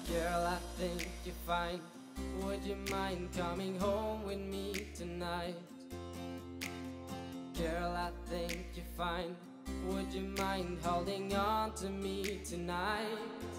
Girl, I think you're fine. Would you mind coming home with me tonight? Girl, I think you're fine. Would you mind holding on to me tonight?